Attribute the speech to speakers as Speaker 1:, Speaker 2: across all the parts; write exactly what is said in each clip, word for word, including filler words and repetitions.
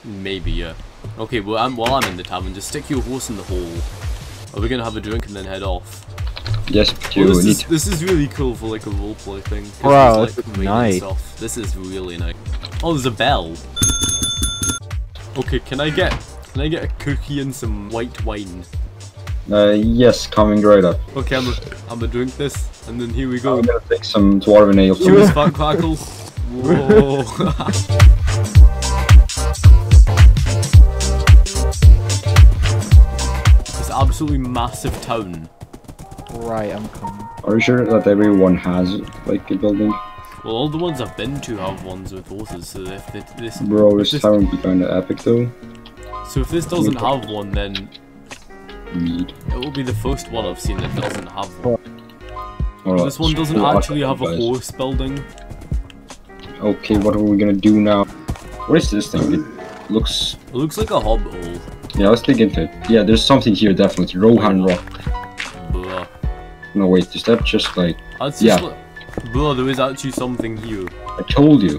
Speaker 1: Maybe, yeah. Okay, well, I'm, while I'm in the tavern, just stick your horse in the hole. Are we gonna have a drink and then head off?
Speaker 2: Yes, but you
Speaker 1: oh, this
Speaker 2: need
Speaker 1: is,
Speaker 2: to...
Speaker 1: This is really cool for like a roleplay thing.
Speaker 3: Wow,
Speaker 1: like,
Speaker 3: this is
Speaker 1: rain
Speaker 3: nice.
Speaker 1: and stuff. This is really nice. Oh, there's a bell. Okay, can I get can I get a cookie and some white wine?
Speaker 2: Uh, yes, coming right up.
Speaker 1: Okay, I'm a, I'm gonna drink this, and then here we go.
Speaker 2: I'm gonna take some dwarven ale.
Speaker 1: Cheers, fat crackles. Whoa. This absolutely massive town.
Speaker 3: Right, I'm coming.
Speaker 2: Are you sure that everyone has, like, a building?
Speaker 1: Well, all the ones I've been to have ones with horses, so if they, this...
Speaker 2: Bro,
Speaker 1: if
Speaker 2: this town would be kinda epic though.
Speaker 1: So if this doesn't have one, then
Speaker 2: Mead.
Speaker 1: it will be the first one I've seen that doesn't have one.
Speaker 2: Alright,
Speaker 1: This one doesn't
Speaker 2: so
Speaker 1: actually have a
Speaker 2: guys.
Speaker 1: horse building.
Speaker 2: Okay, what are we gonna do now? What is this thing? It looks...
Speaker 1: It looks like a hobbit hole.
Speaker 2: Yeah, let's dig into it. Yeah, there's something here definitely. Rohan Rock.
Speaker 1: Blah.
Speaker 2: No, wait, is that just like...
Speaker 1: That's just
Speaker 2: Yeah.
Speaker 1: like... Blah, there is actually something here.
Speaker 2: I told you.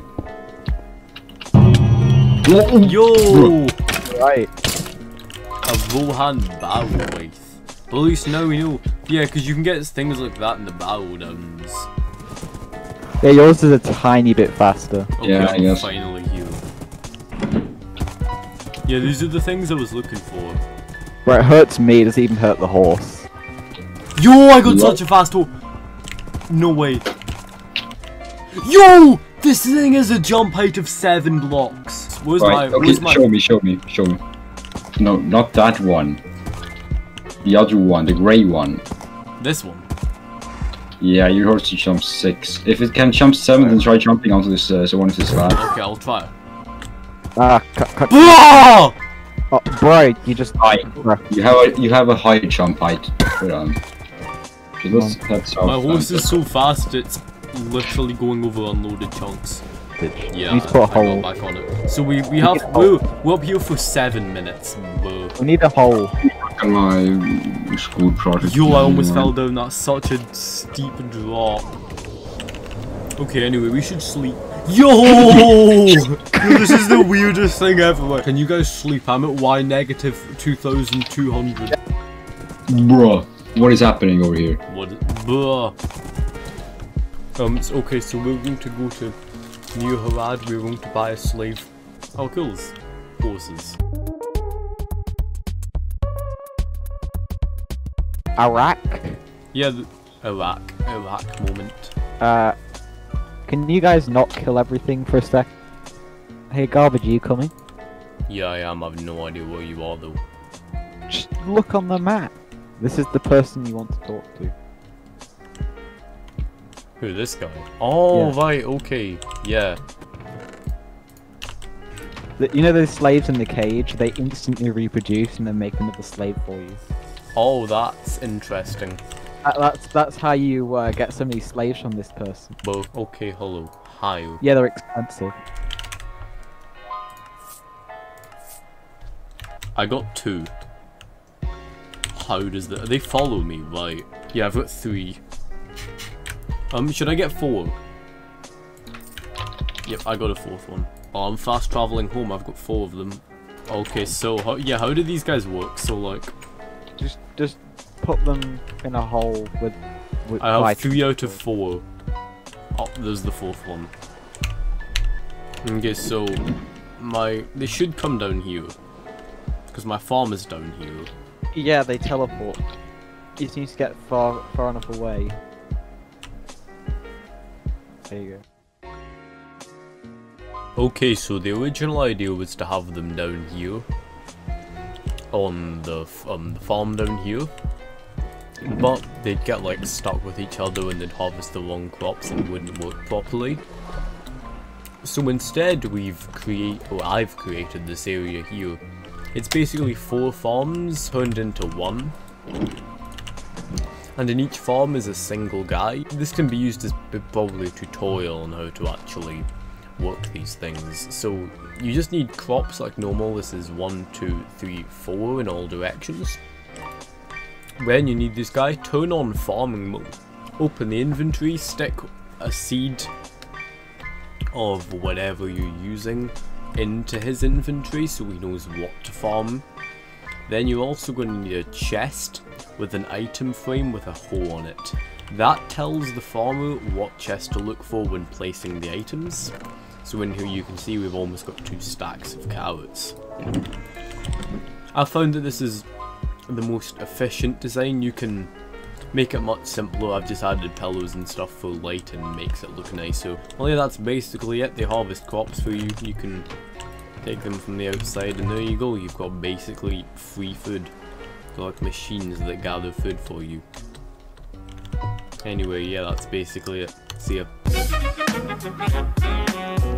Speaker 1: Yo!
Speaker 3: Right.
Speaker 1: A Rohan Barrow. But at least now we know. Yeah, because you can get things like that in the Barrow Downs.
Speaker 3: Yeah, yours is a tiny bit faster.
Speaker 1: Okay,
Speaker 2: Yeah, I
Speaker 1: I'm
Speaker 2: guess.
Speaker 1: finally here. Yeah, these are the things I was looking for.
Speaker 3: Where it hurts me, it doesn't even hurt the horse.
Speaker 1: Yo, I got
Speaker 2: What?
Speaker 1: such a fast horse! No way. Yo! This thing has a jump height of seven blocks. Where's
Speaker 2: Right,
Speaker 1: my...
Speaker 2: okay,
Speaker 1: Where's my...
Speaker 2: show me, show me, show me. No, not that one. The other one, the grey one.
Speaker 1: This one.
Speaker 2: Yeah, your horse can jump six. If it can jump seven, then try jumping onto this, uh, so one of this slab.
Speaker 1: Okay, I'll try.
Speaker 3: Ah, cut, cut.
Speaker 1: Ah!
Speaker 3: Oh, bro, you just...
Speaker 2: Hi.
Speaker 3: Bruh.
Speaker 2: You have a you have a high jump height. Put on. Okay, let's head south.
Speaker 1: My horse
Speaker 2: then.
Speaker 1: is so fast, it's literally going over unloaded chunks. Yeah,
Speaker 3: You need to put a
Speaker 1: I
Speaker 3: hole.
Speaker 1: got back on it. So we, we
Speaker 3: You
Speaker 1: have...
Speaker 3: need a hole.
Speaker 1: We're, we're up here for seven minutes. Whoa.
Speaker 3: We need a hole.
Speaker 2: On my school project.
Speaker 1: Yo, I almost fell down. That's such a steep drop. Okay, anyway, we should sleep. Yo! Yo, this is the weirdest thing ever. Can you guys sleep? I'm at Y negative two thousand two hundred.
Speaker 2: Bruh, what is happening over here?
Speaker 1: What? Bruh. Um, it's okay, so we're going to go to New Harad. We're going to buy a slave. How cool is horses?
Speaker 3: Iraq?
Speaker 1: Yeah, the Iraq. Iraq moment.
Speaker 3: Uh, can you guys not kill everything for a sec? Hey, Garbage, are you coming?
Speaker 1: Yeah, I am. I have no idea where you are, though.
Speaker 3: Just look on the map. This is the person you want to talk to.
Speaker 1: Who, this guy? Oh,
Speaker 3: Yeah.
Speaker 1: right, okay. Yeah.
Speaker 3: The- You know those slaves in the cage? They instantly reproduce and then make another slave for you.
Speaker 1: Oh, that's interesting.
Speaker 3: That, that's that's how you uh, get some of these slaves from this person.
Speaker 1: Well, okay, hello. Hi.
Speaker 3: Yeah, they're expensive.
Speaker 1: I got two. How does that... They follow me, right? Yeah, I've got three. Um, should I get four? Yep, I got a fourth one. Oh, I'm fast traveling home. I've got four of them. Okay, so, how, yeah, how do these guys work? So, like...
Speaker 3: Just just put them in a hole with. with
Speaker 1: I have
Speaker 3: like,
Speaker 1: three out of four. Oh, there's the fourth one. Okay, so my they should come down here because my farm is down here.
Speaker 3: Yeah, they teleport. You just need to get far far enough away. There you go.
Speaker 1: Okay, so the original idea was to have them down here on the f um the farm down here, but they'd get like stuck with each other and they'd harvest the wrong crops and it wouldn't work properly. So instead we've create or I've created this area here. It's basically four farms turned into one, and in each farm is a single guy. This can be used as b- probably a tutorial on how to actually work these things. So you just need crops like normal. This is one, two, three, four in all directions. When you need this guy, turn on farming mode. Open the inventory, stick a seed of whatever you're using into his inventory so he knows what to farm. Then you're also going to need a chest with an item frame with a hole on it. That tells the farmer what chest to look for when placing the items. So in here you can see we've almost got two stacks of carrots. I found that this is the most efficient design. You can make it much simpler. I've just added pillows and stuff for light and makes it look nicer. Well, yeah, that's basically it. They harvest crops for you. You can take them from the outside and there you go. You've got basically free food. They're like machines that gather food for you. Anyway, yeah, that's basically it. See ya.